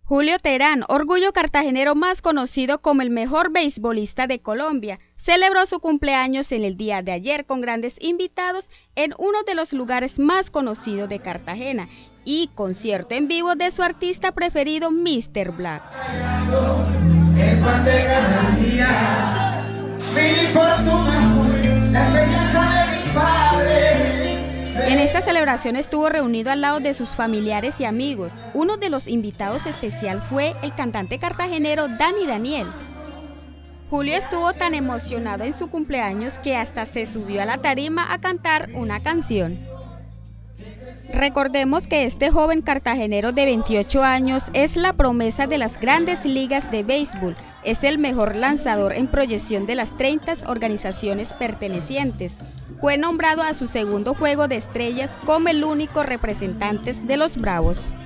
Julio Terán, orgullo cartagenero más conocido como el mejor beisbolista de Colombia, celebró su cumpleaños en el día de ayer con grandes invitados en uno de los lugares más conocidos de Cartagena y concierto en vivo de su artista preferido, Mr. Black. En esta celebración estuvo reunido al lado de sus familiares y amigos. Uno de los invitados especial fue el cantante cartagenero Dani Daniel. Julio estuvo tan emocionado en su cumpleaños que hasta se subió a la tarima a cantar una canción. Recordemos que este joven cartagenero de 28 años es la promesa de las grandes ligas de béisbol. Es el mejor lanzador en proyección de las 30 organizaciones pertenecientes. Fue nombrado a su segundo Juego de Estrellas como el único representante de los Bravos.